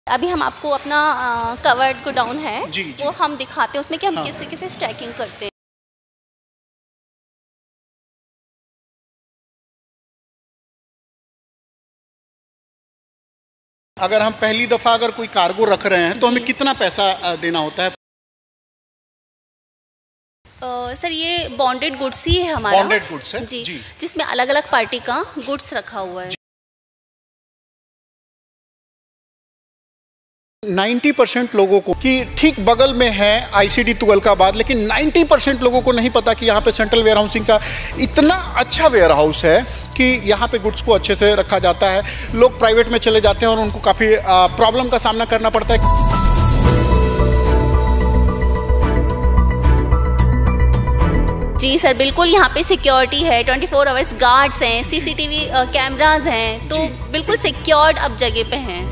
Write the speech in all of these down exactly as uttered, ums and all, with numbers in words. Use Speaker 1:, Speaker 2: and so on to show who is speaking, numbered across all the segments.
Speaker 1: अभी हम आपको अपना कवर्ड गोडाउन है
Speaker 2: जी, जी।
Speaker 1: वो हम दिखाते हैं उसमें कि हम
Speaker 2: हाँ।
Speaker 1: किस तरीके से स्टैकिंग करते हैं।
Speaker 2: अगर हम पहली दफ़ा अगर कोई कार्गो रख रहे हैं तो हमें कितना पैसा देना होता है?
Speaker 1: आ, सर ये बॉन्डेड गुड्स ही है हमारा।
Speaker 2: बॉन्डेड गुड्स है
Speaker 1: जी,
Speaker 2: जी।
Speaker 1: जिसमें अलग अलग पार्टी का गुड्स रखा हुआ है।
Speaker 2: नब्बे परसेंट लोगों को कि ठीक बगल में है आईसीडी तुगलकाबाद, लेकिन नब्बे परसेंट लोगों को नहीं पता कि यहाँ पे सेंट्रल वेयर हाउसिंग का इतना अच्छा वेयर हाउस है कि यहाँ पे गुड्स को अच्छे से रखा जाता है। लोग प्राइवेट में चले जाते हैं और उनको काफ़ी प्रॉब्लम का सामना करना पड़ता है।
Speaker 1: जी सर, बिल्कुल यहाँ पे सिक्योरिटी है, ट्वेंटी फोर आवर्स गार्ड्स हैं, सीसीटीवी कैमरास हैं, तो बिल्कुल सिक्योर्ड अब जगह पे हैं।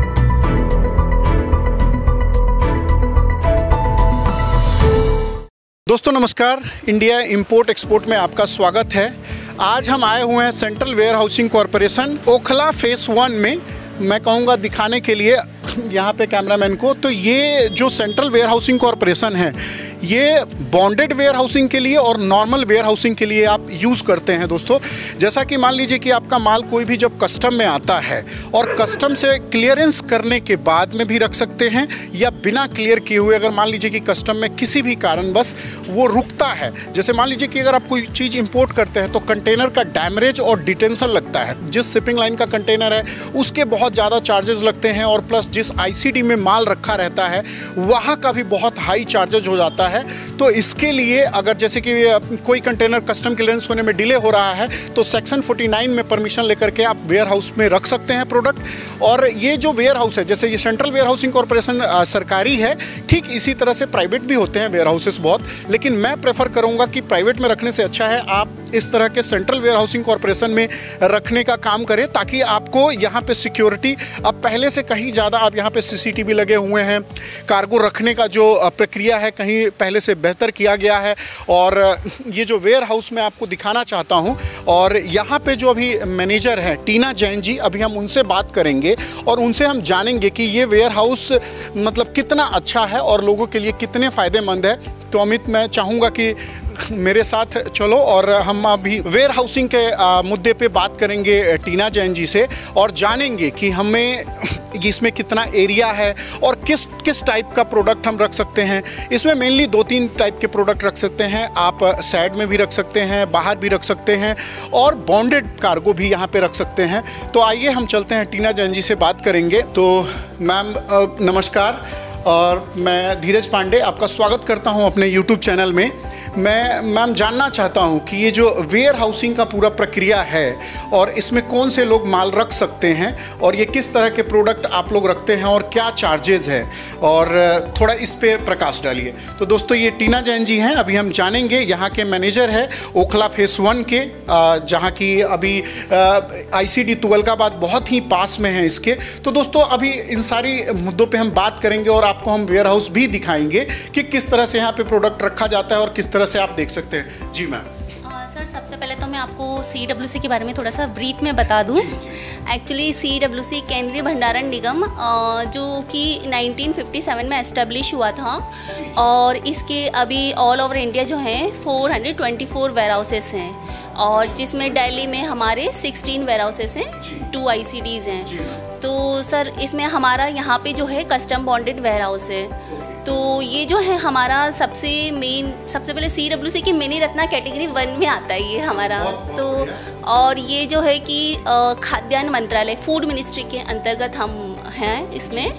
Speaker 2: दोस्तों नमस्कार, इंडिया इंपोर्ट एक्सपोर्ट में आपका स्वागत है। आज हम आए हुए हैं central warehousing corporation Okhla phase one में, मैं कहूँगा दिखाने के लिए यहाँ पे कैमरामैन को। तो ये जो सेंट्रल वेयर हाउसिंग कॉरपोरेशन है ये बॉन्डेड वेयर हाउसिंग के लिए और नॉर्मल वेयर हाउसिंग के लिए आप यूज़ करते हैं। दोस्तों जैसा कि मान लीजिए कि आपका माल कोई भी जब कस्टम में आता है और कस्टम से क्लियरेंस करने के बाद में भी रख सकते हैं, या बिना क्लियर किए हुए अगर मान लीजिए कि कस्टम में किसी भी कारणवश वो रुकता है, जैसे मान लीजिए कि अगर आप कोई चीज़ इंपोर्ट करते हैं तो कंटेनर का डैमरेज और डिटेंशन लगता है। जिस शिपिंग लाइन का कंटेनर है उसके बहुत ज़्यादा चार्जेस लगते हैं, और प्लस जिस आईसीडी में माल रखा रहता है वहाँ का भी बहुत हाई चार्जेज हो जाता है। तो इसके लिए अगर जैसे कि कोई कंटेनर कस्टम क्लियरेंस होने में डिले हो रहा है तो सेक्शन उनचास में परमिशन लेकर के आप वेयर हाउस में रख सकते हैं प्रोडक्ट। और ये जो वेयर हाउस है, जैसे ये सेंट्रल वेयर हाउसिंग कॉरपोरेशन सरकारी है, ठीक इसी तरह से प्राइवेट भी होते हैं वेयर हाउसेस बहुत, लेकिन मैं प्रेफर करूंगा कि प्राइवेट में रखने से अच्छा है आप इस तरह के सेंट्रल वेयर हाउसिंग कॉरपोरेशन में रखने का काम करें, ताकि आपको यहाँ पे सिक्योरिटी अब पहले से कहीं ज़्यादा, आप यहाँ पे सीसीटीवी लगे हुए हैं, कार्गो रखने का जो प्रक्रिया है कहीं पहले से बेहतर किया गया है। और ये जो वेयर हाउस मैं आपको दिखाना चाहता हूँ, और यहाँ पे जो अभी मैनेजर हैं टीना जैन जी, अभी हम उनसे बात करेंगे और उनसे हम जानेंगे कि ये वेयर हाउस मतलब कितना अच्छा है और लोगों के लिए कितने फ़ायदेमंद है। तो अमित, मैं चाहूँगा कि मेरे साथ चलो और हम अभी वेयर हाउसिंग के आ, मुद्दे पे बात करेंगे टीना जैन जी से, और जानेंगे कि हमें इसमें कितना एरिया है और किस किस टाइप का प्रोडक्ट हम रख सकते हैं। इसमें मेनली दो तीन टाइप के प्रोडक्ट रख सकते हैं आप, साइड में भी रख सकते हैं, बाहर भी रख सकते हैं, और बॉन्डेड कार्गो भी यहाँ पे रख सकते हैं। तो आइए हम चलते हैं, टीना जैन जी से बात करेंगे। तो मैम नमस्कार, और मैं धीरज पांडे आपका स्वागत करता हूं अपने यूट्यूब चैनल में। मैं मैम जानना चाहता हूं कि ये जो वेयर हाउसिंग का पूरा प्रक्रिया है और इसमें कौन से लोग माल रख सकते हैं, और ये किस तरह के प्रोडक्ट आप लोग रखते हैं और क्या चार्जेस है, और थोड़ा इस पे प्रकाश डालिए। तो दोस्तों ये टीना जैन जी हैं, अभी हम जानेंगे, यहाँ के मैनेजर है ओखला फेस वन के, जहाँ की अभी आईसीडी तुगलकाबाद बहुत ही पास में है इसके। तो दोस्तों अभी इन सारी मुद्दों पर हम बात करेंगे और आपको हम वेयर हाउस भी दिखाएंगे कि किस तरह से यहाँ पे प्रोडक्ट रखा जाता है और किस तरह से आप देख सकते हैं। जी मैम।
Speaker 1: सर सबसे पहले तो मैं आपको सी डब्ल्यू सी के बारे में थोड़ा सा ब्रीफ में बता दूं। एक्चुअली सी डब्ल्यू सी केंद्रीय भंडारण निगम जो कि नाइनटीन फिफ्टी सेवन में एस्टेब्लिश हुआ था, और इसके अभी ऑल ओवर इंडिया जो है four hundred twenty four warehouses हैं, और जिसमें दिल्ली में हमारे सिक्सटीन वेयर हाउसेस हैं, टू आईसीडीज़ हैं। तो सर इसमें हमारा यहाँ पे जो है कस्टम बॉन्डेड वेयर हाउस है। तो ये जो है हमारा सबसे मेन, सबसे पहले सी डब्ल्यू सी की मिनी रत्ना कैटेगरी वन में आता है ये हमारा। तो और ये जो है कि खाद्यान्न मंत्रालय, फूड मिनिस्ट्री के अंतर्गत हम हैं इसमें,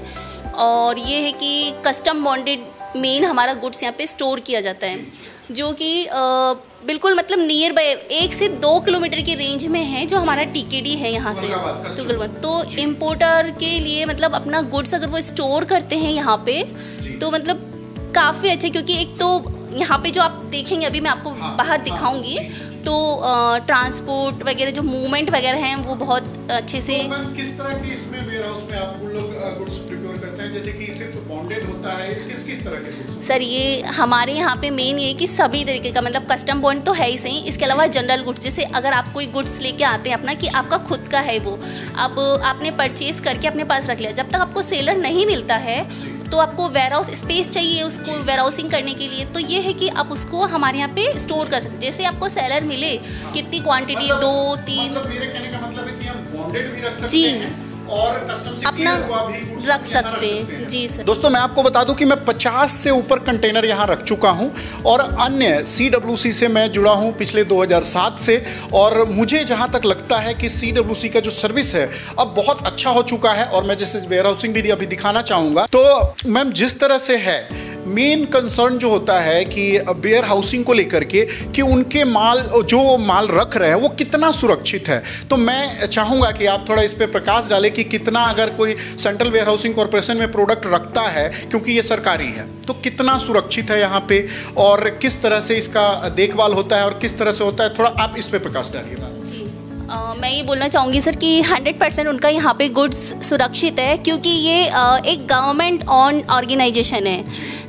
Speaker 1: और ये है कि कस्टम बॉन्डेड मेन हमारा गुड्स यहाँ पे स्टोर किया जाता है, जो कि बिल्कुल मतलब नियर बाय एक से दो किलोमीटर की रेंज में है जो हमारा टीकेडी है यहाँ से तुगलकाबाद। तो इम्पोर्टर के लिए मतलब अपना गुड्स अगर वो स्टोर करते हैं यहाँ पे तो मतलब काफ़ी अच्छा, क्योंकि एक तो यहाँ पे जो आप देखेंगे, अभी मैं आपको बाहर दिखाऊंगी, तो ट्रांसपोर्ट वगैरह जो मूवमेंट वगैरह हैं वो बहुत अच्छे से।
Speaker 2: तो मैम किस तरह की इसमें वेयर हाउस में आप लोग गुड्स प्रिपेयर करते हैं, जैसे कि सिर्फ बॉन्डेड होता है, किस किस तरह के गुड्स?
Speaker 1: सर ये हमारे यहाँ पे मेन ये कि सभी तरीके का, मतलब कस्टम बॉन्ड तो है ही सही, इसके अलावा जनरल गुड्स, जैसे अगर आप कोई गुड्स लेके आते हैं अपना कि आपका खुद का है वो, अब आपने परचेज करके अपने पास रख लिया, जब तक आपको सेलर नहीं मिलता है तो आपको वेयर हाउस स्पेस चाहिए उसको वेयर हाउसिंग करने के लिए, तो ये है कि आप उसको हमारे यहाँ पे स्टोर कर सकते हैं। जैसे आपको सेलर मिले कितनी क्वांटिटी,
Speaker 2: मतलब,
Speaker 1: दो तीन,
Speaker 2: मतलब मेरे कहने का मतलब है कि हम बॉन्डेड भी रख सकते
Speaker 1: जी
Speaker 2: हैं और कस्टम से
Speaker 1: अपना
Speaker 2: भी
Speaker 1: रख सकते हैं। जी सर।
Speaker 2: दोस्तों मैं आपको बता दूं कि मैं पचास से ऊपर कंटेनर यहाँ रख चुका हूँ और अन्य सी डब्ल्यू सी से मैं जुड़ा हूँ पिछले दो हज़ार सात से, और मुझे जहाँ तक लगता है कि सी डब्ल्यू सी का जो सर्विस है अब बहुत अच्छा हो चुका है। और मैं जैसे वेयर हाउसिंग भी अभी दिखाना चाहूँगा, तो मैम जिस तरह से है मेन कंसर्न जो होता है कि वेयर हाउसिंग को लेकर के कि उनके माल जो माल रख रहे हैं वो कितना सुरक्षित है, तो मैं चाहूँगा कि आप थोड़ा इस पे प्रकाश डालें कि कितना अगर कोई सेंट्रल वेयर हाउसिंग कॉरपोरेशन में प्रोडक्ट रखता है, क्योंकि ये सरकारी है, तो कितना सुरक्षित है यहाँ पे और किस तरह से इसका देखभाल होता है और किस तरह से होता है, थोड़ा आप इस पे प्रकाश डालिए।
Speaker 1: जी Uh, मैं ये बोलना चाहूँगी सर कि हंड्रेड परसेंट उनका यहाँ पे गुड्स सुरक्षित है, क्योंकि ये uh, एक गवर्नमेंट ऑन ऑर्गेनाइजेशन है।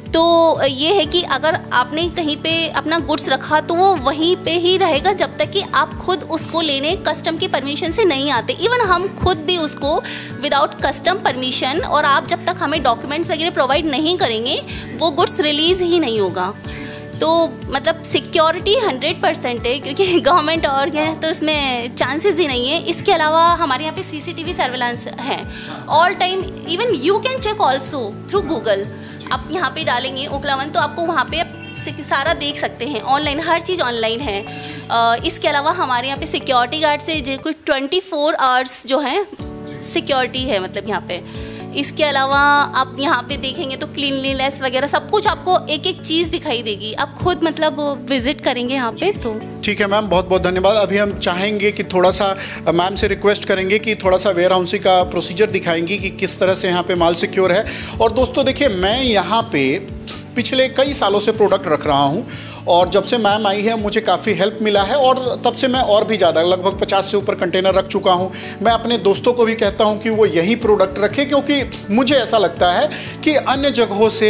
Speaker 1: तो ये है कि अगर आपने कहीं पे अपना गुड्स रखा तो वो वहीं पे ही रहेगा जब तक कि आप खुद उसको लेने कस्टम की परमिशन से नहीं आते। इवन हम खुद भी उसको विदाउट कस्टम परमिशन, और आप जब तक हमें डॉक्यूमेंट्स वगैरह प्रोवाइड नहीं करेंगे वो गुड्स रिलीज़ ही नहीं होगा। तो मतलब सिक्योरिटी हंड्रेड परसेंट है, क्योंकि गवर्नमेंट और है तो इसमें चांसेस ही नहीं है। इसके अलावा हमारे यहाँ पे सीसीटीवी सर्विलांस है all time, even you can check also through Google. आप यहाँ पे डालेंगे ओखला वन तो आपको वहाँ पे सारा देख सकते हैं, ऑनलाइन हर चीज़ ऑनलाइन है। आ, इसके अलावा हमारे यहाँ पे सिक्योरिटी गार्ड से जो कोई ट्वेंटी फोर आवर्स जो है सिक्योरिटी है, मतलब यहाँ पे। इसके अलावा आप यहाँ पे देखेंगे तो क्लीनलीनेस वगैरह सब कुछ आपको एक एक चीज़ दिखाई देगी, आप खुद मतलब विजिट करेंगे यहाँ पे। तो
Speaker 2: ठीक है मैम, बहुत बहुत धन्यवाद। अभी हम चाहेंगे कि थोड़ा सा मैम से रिक्वेस्ट करेंगे कि थोड़ा सा वेयर हाउसिंग का प्रोसीजर दिखाएंगी कि किस तरह से यहाँ पे माल सिक्योर है। और दोस्तों देखिए, मैं यहाँ पे पिछले कई सालों से प्रोडक्ट रख रहा हूँ और जब से मैम आई है मुझे काफ़ी हेल्प मिला है, और तब से मैं और भी ज़्यादा लगभग पचास से ऊपर कंटेनर रख चुका हूँ। मैं अपने दोस्तों को भी कहता हूँ कि वो यही प्रोडक्ट रखें, क्योंकि मुझे ऐसा लगता है कि अन्य जगहों से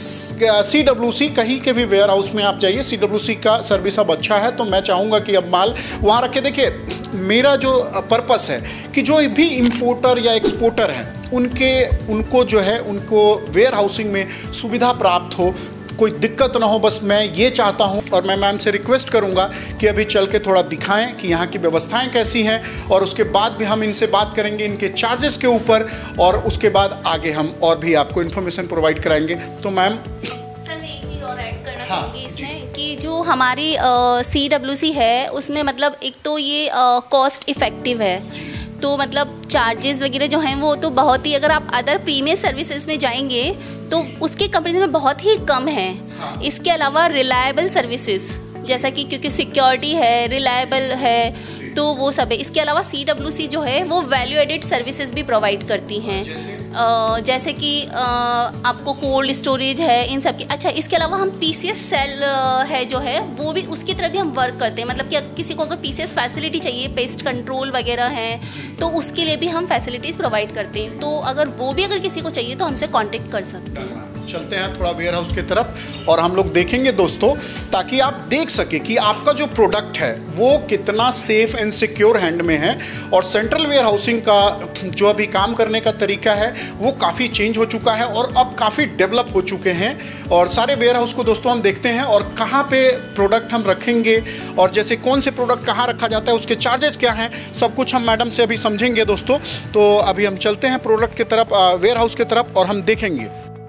Speaker 2: सी डब्ल्यू सी कहीं के भी वेयर हाउस में आप जाइए, सी डब्ल्यू सी का सर्विस अब अच्छा है, तो मैं चाहूँगा कि अब माल वहाँ रखे। देखिए मेरा जो पर्पस है कि जो भी इम्पोर्टर या एक्सपोर्टर हैं उनके उनको जो है उनको वेयर हाउसिंग में सुविधा प्राप्त हो, कोई दिक्कत ना हो, बस मैं ये चाहता हूँ। और मैं मैम से रिक्वेस्ट करूँगा कि अभी चल के थोड़ा दिखाएं कि यहाँ की व्यवस्थाएं कैसी हैं, और उसके बाद भी हम इनसे बात करेंगे इनके चार्जेस के ऊपर, और उसके बाद आगे हम और भी आपको इन्फॉर्मेशन प्रोवाइड कराएंगे। तो मैम
Speaker 1: सर मैं एक चीज़ और ऐड करना हाँ, चाहूँगी इसमें कि जो हमारी सी डब्ल्यू सी है उसमें मतलब एक तो ये कॉस्ट इफ़ेक्टिव है, तो मतलब चार्जेस वगैरह जो हैं वो तो बहुत ही, अगर आप अदर प्रीमियम सर्विसेज में जाएंगे तो उसके कंपैरिजन में बहुत ही कम है। इसके अलावा रिलायबल सर्विसेज जैसा कि क्योंकि सिक्योरिटी है, रिलायबल है, तो वो सब है। इसके अलावा सी डब्ल्यू सी जो है वो वैल्यू एडेड सर्विसेज भी प्रोवाइड करती हैं, जैसे, जैसे कि आ, आपको कोल्ड स्टोरेज है इन सब की। अच्छा, इसके अलावा हम पी सी एस सेल है जो है वो भी उसकी तरह भी हम वर्क करते हैं, मतलब कि किसी को अगर पी सी एस फैसिलिटी चाहिए, पेस्ट कंट्रोल वगैरह है, तो उसके लिए भी हम फैसिलिटीज़ प्रोवाइड करते हैं। तो अगर वो भी अगर किसी को चाहिए तो हमसे कॉन्टेक्ट कर सकते हैं।
Speaker 2: चलते हैं थोड़ा वेयर हाउस की तरफ और हम लोग देखेंगे दोस्तों, ताकि आप देख सके कि आपका जो प्रोडक्ट है वो कितना सेफ एंड सिक्योर हैंड में है। और सेंट्रल वेयर हाउसिंग का जो अभी काम करने का तरीका है वो काफ़ी चेंज हो चुका है और अब काफ़ी डेवलप हो चुके हैं। और सारे वेयर हाउस को दोस्तों हम देखते हैं और कहाँ पे प्रोडक्ट हम रखेंगे, और जैसे कौन से प्रोडक्ट कहाँ रखा जाता है, उसके चार्जेस क्या हैं, सब कुछ हम मैडम से अभी समझेंगे दोस्तों। तो अभी हम चलते हैं प्रोडक्ट की तरफ, वेयर हाउस की तरफ, और हम देखेंगे।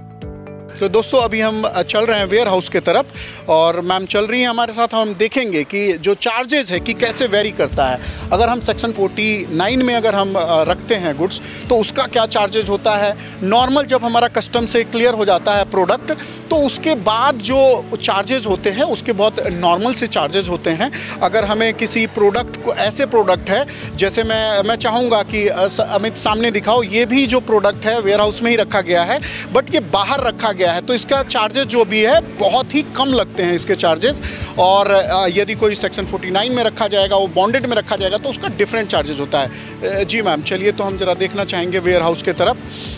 Speaker 2: तो दोस्तों अभी हम चल रहे हैं वेयर हाउस की तरफ और मैम चल रही हैं हमारे साथ। हम देखेंगे कि जो चार्जेस है कि कैसे वेरी करता है। अगर हम सेक्शन उनचास में अगर हम रखते हैं गुड्स तो उसका क्या चार्जेज होता है। नॉर्मल जब हमारा कस्टम से क्लियर हो जाता है प्रोडक्ट तो उसके बाद जो चार्जेज होते हैं उसके बहुत नॉर्मल से चार्जेज होते हैं। अगर हमें किसी प्रोडक्ट को, ऐसे प्रोडक्ट है जैसे मैं मैं चाहूँगा कि अमित सामने दिखाओ, ये भी जो प्रोडक्ट है वेयर हाउस में ही रखा गया है, बट ये बाहर रखा गया गया है तो इसका चार्जेस जो भी है बहुत ही कम लगते हैं इसके चार्जेस। और यदि कोई सेक्शन फोर्टी नाइन में रखा जाएगा, वो बॉन्डेड में रखा जाएगा तो उसका डिफरेंट चार्जेस होता है। जी मैम, चलिए तो हम ज़रा देखना चाहेंगे वेयर हाउस के तरफ।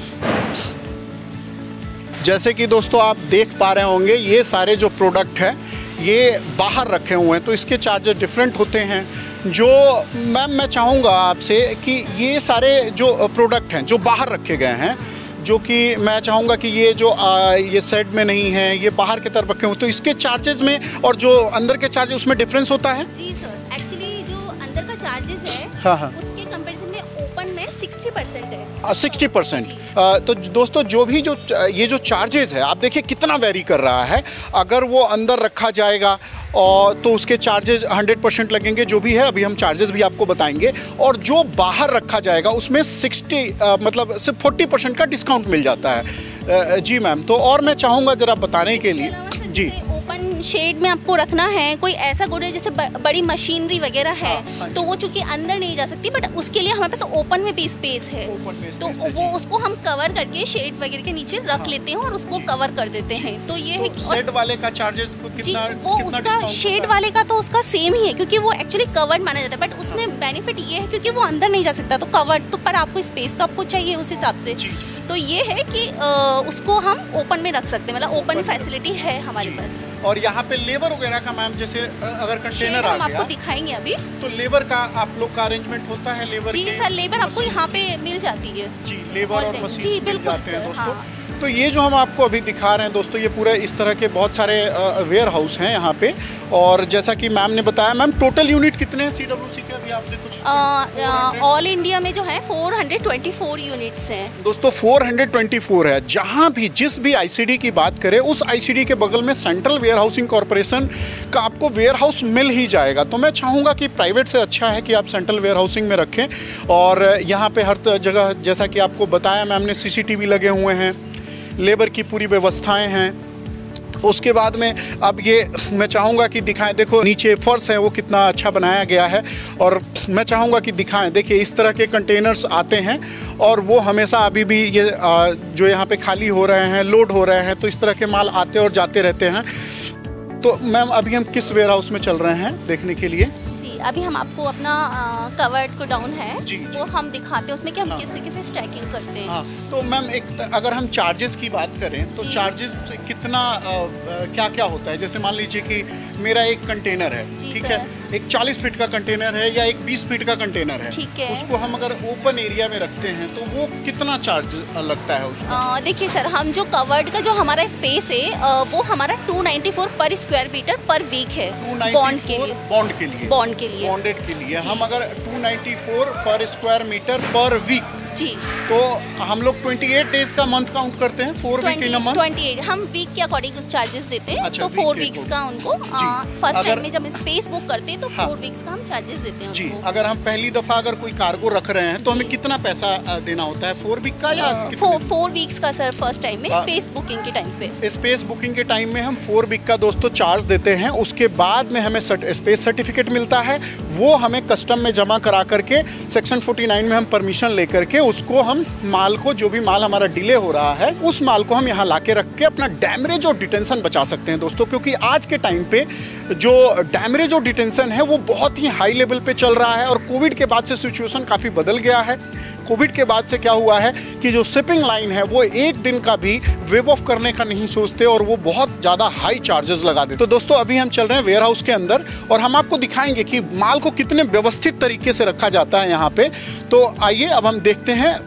Speaker 2: जैसे कि दोस्तों आप देख पा रहे होंगे, ये सारे जो प्रोडक्ट हैं ये बाहर रखे हुए हैं तो इसके चार्जेस डिफरेंट होते हैं। जो मैम मैं चाहूँगा आपसे कि ये सारे जो प्रोडक्ट हैं जो बाहर रखे गए हैं, जो कि मैं चाहूँगा कि ये जो आ, ये सेट में नहीं है, ये बाहर की तरफ रखे हुए, तो इसके चार्जेस में और जो अंदर के चार्जेस उसमें डिफरेंस होता है?
Speaker 1: जी सर, एक्चुअली जो अंदर का चार्जेस है
Speaker 2: हाँ हाँ
Speaker 1: उसके कंपैरिजन में ओपन में सिक्सटी परसेंट है।
Speaker 2: Sixty percent. तो दोस्तों जो भी जो ये जो चार्जेस है आप देखिए कितना वेरी कर रहा है। अगर वो अंदर रखा जाएगा और तो उसके चार्जेस हंड्रेड परसेंट लगेंगे, जो भी है अभी हम चार्जेस भी आपको बताएंगे। और जो बाहर रखा जाएगा उसमें सिक्सटी मतलब सिर्फ फोर्टी परसेंट का डिस्काउंट मिल जाता है। जी मैम, तो और मैं चाहूँगा ज़रा बताने के लिए। जी,
Speaker 1: ओपन शेड में आपको रखना है, कोई ऐसा गुड है जैसे बड़ी मशीनरी वगैरह है
Speaker 2: हाँ,
Speaker 1: तो वो चूंकि अंदर नहीं जा सकती, बट उसके लिए हमारे पास ओपन में भी स्पेस है तो वो उसको हम कवर करके शेड वगैरह के नीचे रख हाँ, लेते हैं और उसको कवर कर देते हैं। तो ये है कि
Speaker 2: शेड वाले का चार्जेस कितना,
Speaker 1: वो कितना उसका शेड वाले का तो उसका सेम ही है क्योंकि वो एक्चुअली कवर्ड माना जाता है, बट उसमें बेनिफिट ये है क्योंकि वो अंदर नहीं जा सकता तो कवर्ड तो, पर आपको स्पेस तो आपको चाहिए उस हिसाब से। तो ये है कि आ, उसको हम ओपन में रख सकते हैं, मतलब ओपन फैसिलिटी है हमारे पास।
Speaker 2: और यहाँ पे लेबर वगैरह का मैम, जैसे अगर कंटेनर आ गया
Speaker 1: आपको दिखाएंगे अभी,
Speaker 2: तो लेबर का आप लोग का अरेंजमेंट होता है? लेबर
Speaker 1: जी सर, लेबर आपको यहाँ पे मिल जाती है।
Speaker 2: जी, लेबर और मशीन
Speaker 1: जी
Speaker 2: मिल जाते हैं दोस्तों।
Speaker 1: हाँ।
Speaker 2: तो ये जो हम आपको अभी दिखा रहे हैं दोस्तों, ये पूरे इस तरह के बहुत सारे वेयर हाउस हैं यहाँ पे। और जैसा कि मैम ने बताया, मैम टोटल यूनिट कितने हैं सीडब्ल्यूसी के? अभी आपने कुछ
Speaker 1: ऑल इंडिया में जो है four hundred twenty four units हैं
Speaker 2: दोस्तों। फोर हंड्रेड ट्वेंटी फोर है। जहाँ भी जिस भी आईसीडी की बात करें, उस आईसीडी के बगल में सेंट्रल वेयर हाउसिंग कॉर्पोरेशन का आपको वेयर हाउस मिल ही जाएगा। तो मैं चाहूँगा कि प्राइवेट से अच्छा है कि आप सेंट्रल वेयर हाउसिंग में रखें। और यहाँ पे हर जगह जैसा कि आपको बताया मैम ने, सीसीटीवी लगे हुए हैं, लेबर की पूरी व्यवस्थाएं हैं। उसके बाद में अब ये मैं चाहूँगा कि दिखाएं, देखो नीचे फर्श है वो कितना अच्छा बनाया गया है। और मैं चाहूँगा कि दिखाएं, देखिए इस तरह के कंटेनर्स आते हैं और वो हमेशा अभी भी ये जो यहाँ पे खाली हो रहे हैं, लोड हो रहे हैं, तो इस तरह के माल आते और जाते रहते हैं। तो मैम अभी हम किस वेयर हाउस में चल रहे हैं देखने के लिए?
Speaker 1: अभी हम आपको अपना कवर्ड को डाउन है
Speaker 2: जी,
Speaker 1: वो हम दिखाते हैं उसमें कि हम हाँ, किस तरीके से स्टैकिंग करते हैं।
Speaker 2: हाँ, तो मैम एक अगर हम चार्जेस की बात करें तो चार्जेस कितना क्या क्या होता है? जैसे मान लीजिए कि मेरा एक कंटेनर है, ठीक है, एक चालीस फीट का कंटेनर है या एक बीस फीट का कंटेनर है,
Speaker 1: ठीक है,
Speaker 2: उसको हम अगर ओपन एरिया में रखते हैं तो वो कितना चार्ज लगता है उसको?
Speaker 1: देखिए सर, हम जो कवर्ड का जो हमारा स्पेस है वो हमारा two ninety four per square metre per week है। बॉन्ड के लिए
Speaker 2: बॉन्ड के लिए
Speaker 1: बॉन्ड के लिए
Speaker 2: बॉन्डेड के लिए हम अगर two ninety four per square metre per week,
Speaker 1: जी,
Speaker 2: तो हम लोग अट्ठाईस डेज का मंथ काउंट करते हैं। Four week in a month,
Speaker 1: अट्ठाईस हम वीक के अकॉर्डिंग चार्जेस देते हैं।
Speaker 2: अच्छा,
Speaker 1: तो फोर वीक्स का उनको फर्स्ट टाइम में जब स्पेस बुक करते हैं तो
Speaker 2: हाँ,
Speaker 1: फोर वीक्स का हम चार्जेस देते हैं
Speaker 2: जी। अगर हम पहली दफा अगर कोई कार्गो रख रहे हैं तो हमें कितना पैसा देना होता है? फोर वीक का या
Speaker 1: फोर वीक्स का सर? फर्स्ट टाइम में स्पेस बुकिंग के टाइम पे
Speaker 2: स्पेस बुकिंग के टाइम में हम फोर वीक का दोस्तों चार्ज देते हैं। उसके बाद में हमें स्पेस सर्टिफिकेट मिलता है, वो हमें कस्टम में जमा करा करके सेक्शन फोर्टी नाइन में हम परमिशन लेकर के उसको हम माल को, जो भी माल हमारा डिले हो रहा है, उस माल को हम यहाँ लाके रख के अपना डैमरेज और डिटेंशन बचा सकते हैं दोस्तों। क्योंकि आज के टाइम पे जो डैमरेज और डिटेंशन है वो बहुत ही हाई लेवल पे चल रहा है। और कोविड के बाद से सिचुएशन काफ़ी बदल गया है। कोविड के बाद से क्या हुआ है कि जो शिपिंग लाइन है वो एक दिन का भी वेव ऑफ करने का नहीं सोचते और वो बहुत ज़्यादा हाई चार्जेस लगा देते। तो दोस्तों अभी हम चल रहे हैं वेयर हाउस के अंदर और हम आपको दिखाएंगे कि माल को कितने व्यवस्थित तरीके से रखा जाता है यहाँ पे। तो आइए अब हम देखते हैं।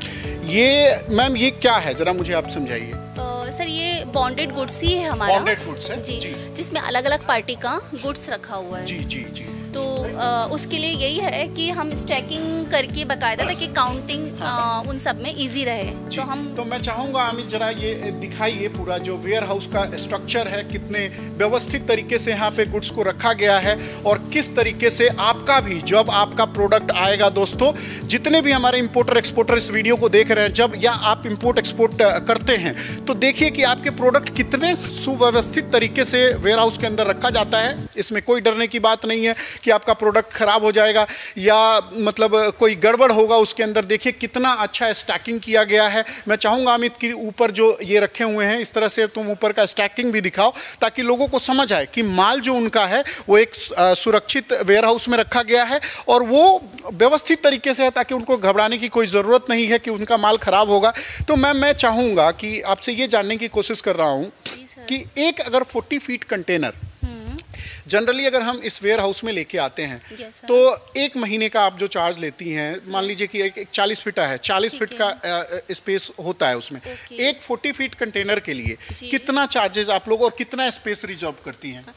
Speaker 2: ये मैम ये क्या है, जरा मुझे आप समझाइए।
Speaker 1: सर ये बॉन्डेड गुड्स ही है हमारा।
Speaker 2: बॉन्डेड गुड्स है
Speaker 1: जी, जी, जिसमें अलग अलग पार्टी का गुड्स रखा हुआ है।
Speaker 2: जी जी जी।
Speaker 1: तो आ, उसके लिए यही है कि हम स्टैकिंग करके बकायदा ताकि काउंटिंग हाँ, उन सब में इजी रहे। तो हम
Speaker 2: तो मैं चाहूँगा अमित जरा ये दिखाइए पूरा जो वेयर हाउस का स्ट्रक्चर है, कितने व्यवस्थित तरीके से यहाँ पे गुड्स को रखा गया है और किस तरीके से आपका भी जब आपका प्रोडक्ट आएगा दोस्तों, जितने भी हमारे इंपोर्टर एक्सपोर्टर इस वीडियो को देख रहे हैं, जब या आप इंपोर्ट एक्सपोर्ट करते हैं तो देखिए कि आपके प्रोडक्ट कितने सुव्यवस्थित तरीके से वेयर हाउस के अंदर रखा जाता है। इसमें कोई डरने की बात नहीं है कि आपका प्रोडक्ट खराब हो जाएगा या मतलब कोई गड़बड़ होगा उसके अंदर। देखिए कितना अच्छा स्टैकिंग किया गया है। मैं चाहूँगा अमित कि ऊपर जो ये रखे हुए हैं इस तरह से तुम ऊपर का स्टैकिंग भी दिखाओ ताकि लोगों को समझ आए कि माल जो उनका है वो एक सुरक्षित वेयर हाउस में रखा गया है और वो व्यवस्थित तरीके से है ताकि उनको घबराने की कोई ज़रूरत नहीं है कि उनका माल खराब होगा। तो मैम मैं चाहूँगा कि आपसे ये जानने की कोशिश कर रहा हूँ कि एक अगर चालीस फीट कंटेनर जनरली अगर हम इस वेयर हाउस में लेके आते हैं yes, तो एक महीने का आप जो चार्ज लेती हैं, मान लीजिए कि एक, एक चालीस फीट है, चालीस फीट का स्पेस होता है उसमें, okay. एक चालीस फीट कंटेनर के लिए कितना चार्जेस आप लोग और कितना स्पेस रिजर्व करती हैं?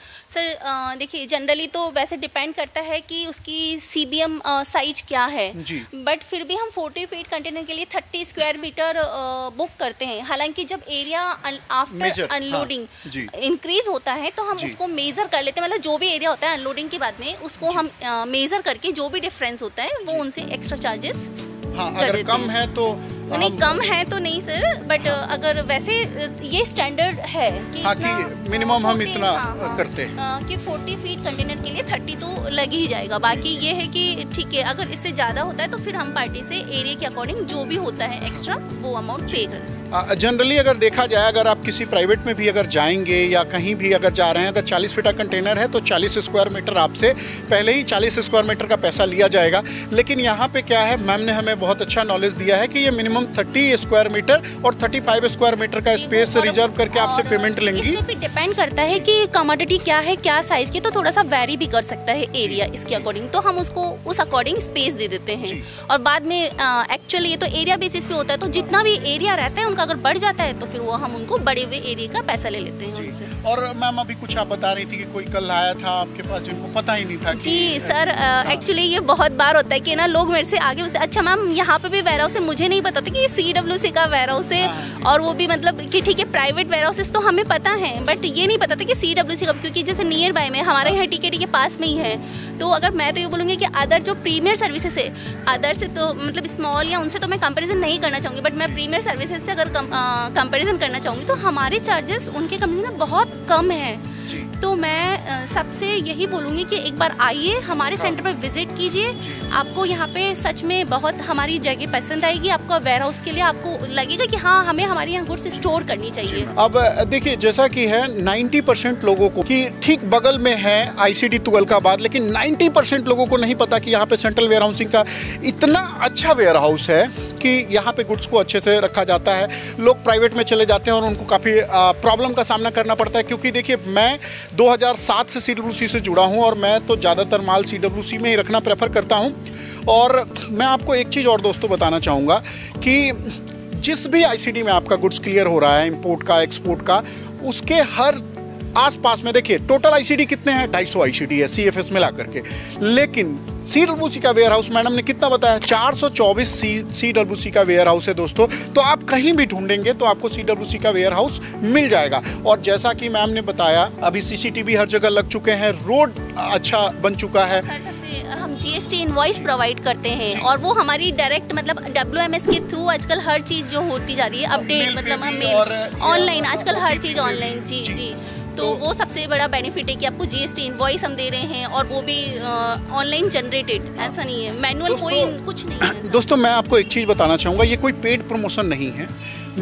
Speaker 1: सर देखिए जनरली तो वैसे डिपेंड करता है कि उसकी सीबीएम साइज क्या है, बट फिर भी हम चालीस फीट कंटेनर के लिए तीस स्क्वायर मीटर बुक करते हैं। हालांकि जब एरिया आफ्टर अनलोडिंग इंक्रीज होता है तो हम उसको मेजर कर लेते हैं, मतलब जो भी एरिया होता है अनलोडिंग के बाद में उसको हम मेजर करके जो भी डिफरेंस होता है वो उनसे एक्स्ट्रा चार्जेस
Speaker 2: हाँ, अगर कम है तो
Speaker 1: नहीं, कम है तो नहीं सर, बट हाँ। अगर वैसे ये स्टैंडर्ड है कि
Speaker 2: हाँ, कि मिनिमम हम इतना हाँ, हाँ, करते हैं
Speaker 1: आ, कि चालीस फीट कंटेनर के लिए तीस तो लग ही जाएगा। बाकी ये है कि ठीक है अगर इससे ज़्यादा होता है तो फिर हम पार्टी से एरिया के अकॉर्डिंग जो भी होता है एक्स्ट्रा वो अमाउंट पे करें।
Speaker 2: जनरली अगर देखा जाए, अगर आप किसी प्राइवेट में भी अगर जाएंगे या कहीं भी अगर जा रहे हैं, अगर चालीस फीट का कंटेनर है तो चालीस स्क्वायर मीटर आपसे पहले ही चालीस स्क्वायर मीटर का पैसा लिया जाएगा। लेकिन यहाँ पे क्या है, मैम ने हमें बहुत अच्छा नॉलेज दिया है कि ये मिनिमम तीस स्क्वायर मीटर और पैंतीस स्क्वायर मीटर का स्पेस रिजर्व करके आपसे पेमेंट लेंगी।
Speaker 1: इसमें भी डिपेंड करता है कि कमोडिटी क्या है, क्या साइज की, तो थोड़ा सा वेरी भी कर सकता है एरिया इसके अकॉर्डिंग, तो हम उसको उस अकॉर्डिंग स्पेस दे देते हैं। और बाद में एक्चुअली ये तो एरिया बेसिस पे होता है, तो जितना भी एरिया रहता है उनका अगर बढ़ जाता है तो फिर वो हम उनको बड़े हुए एरिया का पैसा ले लेते हैं उनसे।
Speaker 2: और मैम अभी कुछ आप बता रही थी कि कोई कल आया था आपके पास जिनको पता ही नहीं था।
Speaker 1: जी सर, एक्चुअली ये बहुत बार होता है कि ना लोग मेरे से आगे पूछते, अच्छा मैम यहाँ पे भी वेयर हाउस है, मुझे नहीं पता था कि ये सीडब्ल्यूसी का वेयर हाउस है। और वो भी मतलब कि ठीक है प्राइवेट वेयर हाउसेस तो हमें पता है, बट ये नहीं पता था कि सीडब्ल्यूसी का, क्योंकि जैसे नियर बाय में हमारे यहाँ टीकेटी के पास में ही है। तो अगर मैं तो ये बोलूँगी कि अदर जो प्रीमियर सर्विसेज है, अदर से तो मतलब स्मॉल या उनसे तो मैं कंपैरिजन नहीं करना चाहूँगी, बट मैं प्रीमियर सर्विसेज से अगर कंपैरिजन करना चाहूँगी तो हमारे चार्जेस उनके कंपनी में बहुत कम है। तो मैं सबसे यही बोलूँगी कि एक बार आइए हमारे सेंटर पर विजिट कीजिए, आपको यहाँ पे सच में बहुत हमारी जगह पसंद आएगी। आपको वेयर हाउस के लिए आपको लगेगा कि हाँ हमें हमारे यहाँ गुड्स स्टोर करनी चाहिए।
Speaker 2: अब देखिए जैसा कि है नब्बे परसेंट लोगों को कि ठीक बगल में है आईसीडी तुगलकाबाद, लेकिन नब्बे परसेंट लोगों को नहीं पता कि यहाँ पे सेंट्रल वेयर हाउसिंग का इतना अच्छा वेयर हाउस है कि यहाँ पे गुड्स को अच्छे से रखा जाता है। लोग प्राइवेट में चले जाते हैं और उनको काफ़ी प्रॉब्लम का सामना करना पड़ता है, क्योंकि देखिए मैं दो हज़ार सात से सीडब्ल्यूसी से जुड़ा हूँ और मैं तो ज़्यादातर माल सीडब्ल्यूसी में ही रखना प्रेफर करता हूँ। और मैं आपको एक चीज़ और दोस्तों बताना चाहूँगा कि जिस भी आईसीडी में आपका गुड्स क्लियर हो रहा है, इंपोर्ट का, एक्सपोर्ट का, उसके हर आसपास में देखिए टोटल आईसीडी कितने हैं, ढाई सौ आईसीडी है सीएफएस मिला करके। लेकिन सीडब्ल्यूसी का वेयर हाउस मैडम ने कितना बताया, चार सौ चौबीस सीडब्ल्यूसी का वेयर हाउस है दोस्तों। तो आप कहीं भी ढूंढेंगे तो आपको सीडब्ल्यूसी का वेयर हाउस मिल जाएगा। और जैसा कि मैम ने बताया अभी सीसीटीवी हर जगह लग चुके हैं, रोड अच्छा बन चुका है।
Speaker 1: सर सबसे हम जीएसटी इनवॉइस प्रोवाइड करते हैं और वो हमारी डायरेक्ट मतलब डब्ल्यूएमएस के थ्रू आजकल हर चीज़ जो होती जा रही है अपडेट, मतलब हम मेल ऑनलाइन, आजकल हर चीज़ ऑनलाइन। जी जी तो वो सबसे बड़ा बेनिफिट है कि आपको जीएसटी इनवॉइस हम दे रहे हैं और वो भी ऑनलाइन जनरेटेड, ऐसा नहीं है मैनुअल, कोई कुछ नहीं है।
Speaker 2: दोस्तों मैं आपको एक चीज़ बताना चाहूँगा, ये कोई पेड प्रमोशन नहीं है।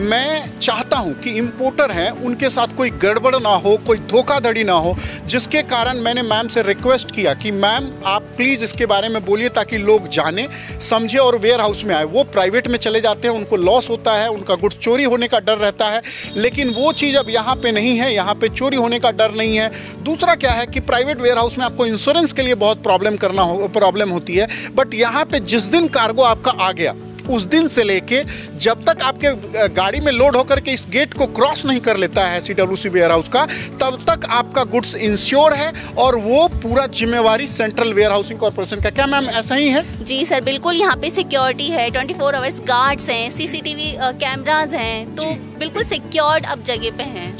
Speaker 2: मैं चाहता हूं कि इंपोर्टर हैं उनके साथ कोई गड़बड़ ना हो, कोई धोखाधड़ी ना हो, जिसके कारण मैंने मैम से रिक्वेस्ट किया कि मैम आप प्लीज़ इसके बारे में बोलिए ताकि लोग जाने समझे और वेयर हाउस में आए। वो प्राइवेट में चले जाते हैं, उनको लॉस होता है, उनका गुड्स चोरी होने का डर रहता है, लेकिन वो चीज़ अब यहाँ पे नहीं है, यहाँ पे चोरी होने का डर नहीं है। दूसरा क्या है कि प्राइवेट वेयर हाउस में आपको इंश्योरेंस के लिए बहुत प्रॉब्लम करना हो प्रॉब्लम होती है, बट यहाँ पे जिस दिन कार्गो आपका आ गया उस दिन से लेके जब तक आपके गाड़ी में लोड होकर के इस गेट को क्रॉस नहीं कर लेता है सीडब्ल्यूसी वेयर हाउस का, तब तक आपका गुड्स इंश्योर है और वो पूरा जिम्मेवारी सेंट्रल वेयर हाउसिंग कॉर्पोरेशन का। क्या मैम ऐसा ही है?
Speaker 1: जी सर बिल्कुल, यहाँ पे सिक्योरिटी है, ट्वेंटी फोर आवर्स गार्ड्स हैं, सीसीटीवी कैमराज हैं, तो बिल्कुल सिक्योर्ड अब जगह पे हैं।
Speaker 2: जी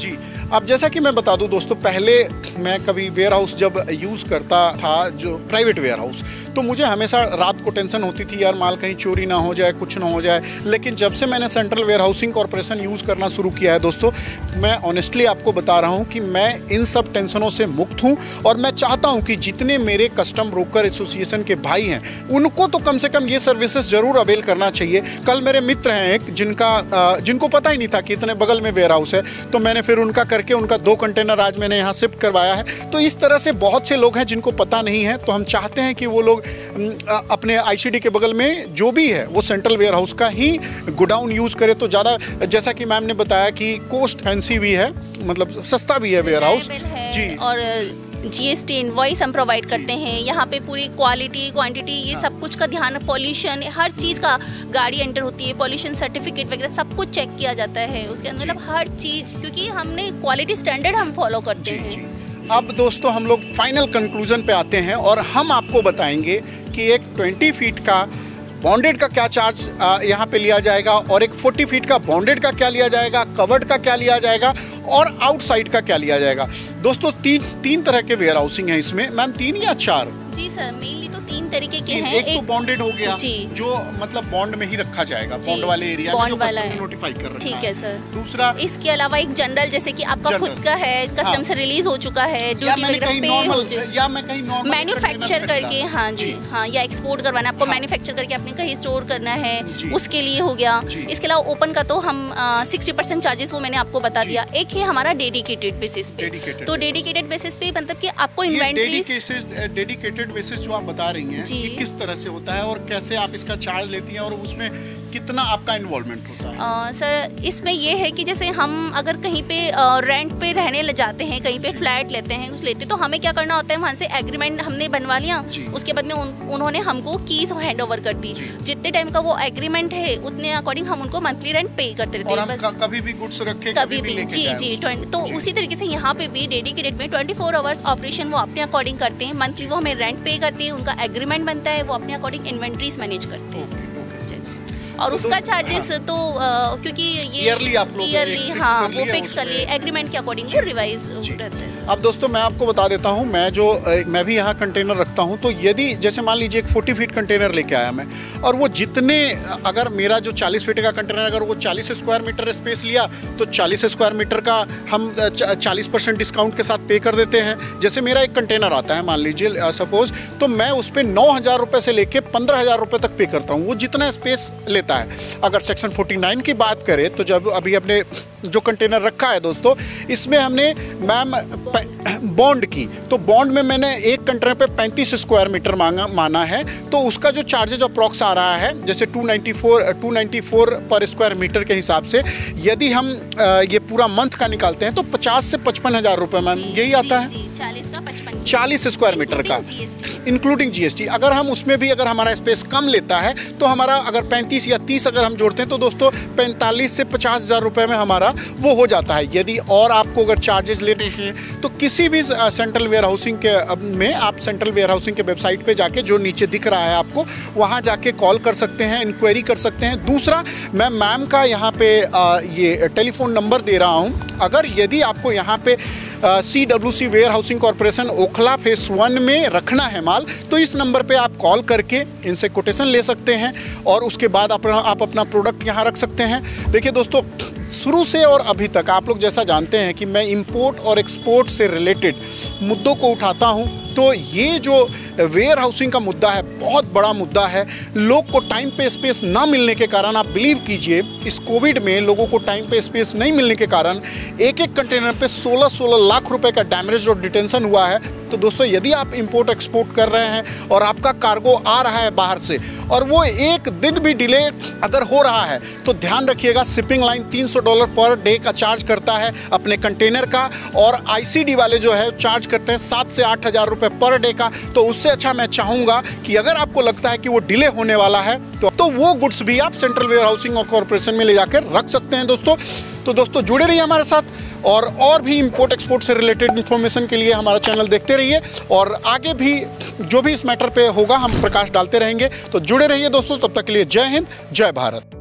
Speaker 2: अब जैसा कि मैं बता दूं दोस्तों, पहले मैं कभी वेयर हाउस जब यूज़ करता था, जो प्राइवेट वेयर हाउस, तो मुझे हमेशा रात को टेंशन होती थी यार माल कहीं चोरी ना हो जाए, कुछ ना हो जाए। लेकिन जब से मैंने central warehousing corporation use करना शुरू किया है दोस्तों, मैं ऑनेस्टली आपको बता रहा हूँ कि मैं इन सब टेंशनों से मुक्त हूँ। और मैं चाहता हूँ कि जितने मेरे कस्टम ब्रोकर एसोसिएशन के भाई हैं, उनको तो कम से कम ये सर्विसेज ज़रूर अवेल करना चाहिए। कल मेरे मित्र हैं एक, जिनका जिनको पता ही नहीं था कि इतने बगल में वेयर हाउस है, तो मैंने फिर उनका करके उनका दो कंटेनर आज मैंने यहाँ शिफ्ट करवाया है। तो इस तरह से बहुत से लोग हैं जिनको पता नहीं है, तो हम चाहते हैं कि वो लोग अपने आईसीडी के बगल में जो भी है वो सेंट्रल वेयर हाउस का ही गोडाउन यूज़ करे तो ज़्यादा। जैसा कि मैम ने बताया कि कॉस्ट फैंसी भी है, मतलब सस्ता भी है वेयर हाउस जी।
Speaker 1: और जीएसटी इनवॉइस हम प्रोवाइड करते हैं यहाँ पे, पूरी क्वालिटी क्वांटिटी ये सब कुछ का ध्यान, पॉल्यूशन हर चीज़ का, गाड़ी एंटर होती है पॉल्यूशन सर्टिफिकेट वगैरह सब कुछ चेक किया जाता है उसके अंदर, मतलब हर चीज़, क्योंकि हमने क्वालिटी स्टैंडर्ड हम फॉलो करते हैं।
Speaker 2: जी। अब दोस्तों हम लोग फाइनल कंक्लूजन पे आते हैं और हम आपको बताएंगे कि एक ट्वेंटी फीट का बॉन्डेड का क्या चार्ज यहाँ पे लिया जाएगा और एक फोर्टी फीट का बॉन्डेड का क्या लिया जाएगा, कवर्ड का क्या लिया जाएगा और आउटसाइड का क्या लिया जाएगा। दोस्तों तीन तीन तरह के वेयर हाउसिंग है इसमें मैम, तीन या चार?
Speaker 1: जी सर, मेनली तो तीन तरीके के हैं।
Speaker 2: एक, एक तो बॉन्डेड हो गया
Speaker 1: जी,
Speaker 2: जो मतलब बॉन्ड में ही रखा जाएगा, बॉन्ड वाले एरिया में जो कस्टम नोटिफाई कर रहे हैं।
Speaker 1: ठीक है सर।
Speaker 2: दूसरा,
Speaker 1: इसके अलावा एक जनरल, जैसे कि आपका खुद का है, कस्टम से रिलीज हो चुका है, ड्यूटी वगैरह पे हो चुका,
Speaker 2: या मैं कहीं नॉर्मल
Speaker 1: मैन्युफैक्चर करके, हाँ जी हाँ, या एक्सपोर्ट करवाना आपको, मैन्युफैक्चर करके आपने कहीं स्टोर करना है उसके लिए हो गया। इसके अलावा ओपन का तो हम सिक्सटी परसेंट चार्जेस वो मैंने आपको बता दिया। एक है हमारा डेडिकेटेड बेसिस पे, तो डेडिकेटेड बेसिस पे मतलब कि आपको इन्वेंटरी,
Speaker 2: डेडिकेटेड बेसिस जो आप बता रही हैं ये किस तरह से होता है और कैसे आप इसका चार्ज लेती हैं और उसमें कितना आपका इन्वॉल्वमेंट होता है?
Speaker 1: आ, सर इसमें ये है कि जैसे हम अगर कहीं पे रेंट पे रहने ले जाते हैं, कहीं पे फ्लैट लेते हैं, कुछ लेते, तो हमें क्या करना होता है, वहाँ से एग्रीमेंट हमने बनवा लिया, उसके बाद में उन, उन्होंने हमको कीज हैंड ओवर कर दी। जितने टाइम का वो एग्रीमेंट है उतने अकॉर्डिंग हम उनको मंथली रेंट पे करते रहते हैं। बस
Speaker 2: कभी भी गुड्स रखे,
Speaker 1: कभी भी, जी जी। तो उसी तरीके से यहाँ पे भी डेडिकेटेड में ट्वेंटी फोर आवर्स ऑपरेशन वो अपने अकॉर्डिंग करते हैं। मंथली वो हमें रेंट पे करते हैं, उनका एग्रीमेंट बनता है, वो अपने अकॉर्डिंग इन्वेंट्रीज मैनेज करते हैं। और उसका चार्जेस तो आ, क्योंकि ये
Speaker 2: ईयरली आप लोग
Speaker 1: ईयरली हाँ वो फिक्स कर लिए, एग्रीमेंट के अकॉर्डिंग वो रिवाइज रहता है।
Speaker 2: अब दोस्तों मैं आपको बता देता हूँ, मैं जो मैं भी यहाँ कंटेनर रखता हूँ, तो यदि जैसे मान लीजिए एक फोर्टी फीट कंटेनर लेके आया मैं, और वो जितने, अगर मेरा जो चालीस फीट का कंटेनर अगर वो चालीस स्क्वायर मीटर स्पेस लिया तो चालीस स्क्वायर मीटर का हम चालीस परसेंट डिस्काउंट के साथ पे कर देते हैं। जैसे मेरा एक कंटेनर आता है मान लीजिए सपोज, तो मैं उस पर नौ हज़ार रुपये से लेके पंद्रह हज़ार रुपये तक पे करता हूँ, वो जितना स्पेस लेता है। अगर सेक्शन फोर्टी नाइन की बात करें तो जब अभी अपने जो कंटेनर रखा है दोस्तों, इसमें हमने मैम बॉन्ड की, तो बॉन्ड में मैंने एक कंटेनर पे पैंतीस स्क्वायर मीटर मांगा माना है, तो उसका जो चार्जेज अप्रॉक्स आ रहा है जैसे two ninety four per square metre के हिसाब से, यदि हम ये पूरा मंथ का निकालते हैं तो पचास से पचपन हज़ार रुपये मैम यही आता है, चालीस स्क्वायर मीटर का इंक्लूडिंग जीएसटी। अगर हम उसमें भी अगर हमारा स्पेस कम लेता है तो हमारा अगर पैंतीस या तीस अगर हम जोड़ते हैं तो दोस्तों पैंतालीस से पचास हज़ार रुपये में हमारा वो हो जाता है। यदि और आपको अगर चार्जेस लेने हैं तो किसी भी सेंट्रल वेयर हाउसिंग के में आप सेंट्रल वेयर हाउसिंग के वेबसाइट पे जाके, जो नीचे दिख रहा है आपको, वहाँ जाके कॉल कर सकते हैं, इंक्वायरी कर सकते हैं। दूसरा, मैं मैम का यहाँ पे आ, ये टेलीफोन नंबर दे रहा हूँ, अगर यदि आपको यहाँ पे C W C warehousing corporation Okhla phase one में रखना है माल, तो इस नंबर पे आप कॉल करके इनसे कोटेशन ले सकते हैं और उसके बाद अपना आप अपना प्रोडक्ट यहाँ रख सकते हैं। देखिए दोस्तों, शुरू से और अभी तक आप लोग जैसा जानते हैं कि मैं इंपोर्ट और एक्सपोर्ट से रिलेटेड मुद्दों को उठाता हूं, तो ये जो वेयर हाउसिंग का मुद्दा है बहुत बड़ा मुद्दा है। लोग को टाइम पे स्पेस ना मिलने के कारण, आप बिलीव कीजिए इस कोविड में लोगों को टाइम पे स्पेस नहीं मिलने के कारण एक एक कंटेनर पे सोलह सोलह लाख रुपए का डैमेज और डिटेंशन हुआ है। तो दोस्तों, यदि आप इंपोर्ट एक्सपोर्ट कर रहे हैं और आपका कार्गो आ रहा है बाहर से और वो एक दिन भी डिले अगर हो रहा है, तो ध्यान रखिएगा शिपिंग लाइन तीन सौ डॉलर पर डे का चार्ज करता है अपने कंटेनर का, और आईसीडी वाले जो है चार्ज करते हैं सात से आठ हज़ार रुपये पर डे का। तो उससे अच्छा मैं चाहूँगा कि अगर आपको लगता है कि वो डिले होने वाला है तो, तो वो गुड्स भी आप सेंट्रल वेयर हाउसिंग और कॉर्पोरेशन में ले जाकर रख सकते हैं दोस्तों। तो दोस्तों जुड़े रहिए हमारे साथ, और और भी इंपोर्ट एक्सपोर्ट से रिलेटेड इन्फॉर्मेशन के लिए हमारा चैनल देखते रहिए, और आगे भी जो भी इस मैटर पे होगा हम प्रकाश डालते रहेंगे। तो जुड़े रहिए दोस्तों, तब तक के लिए जय हिंद, जय भारत।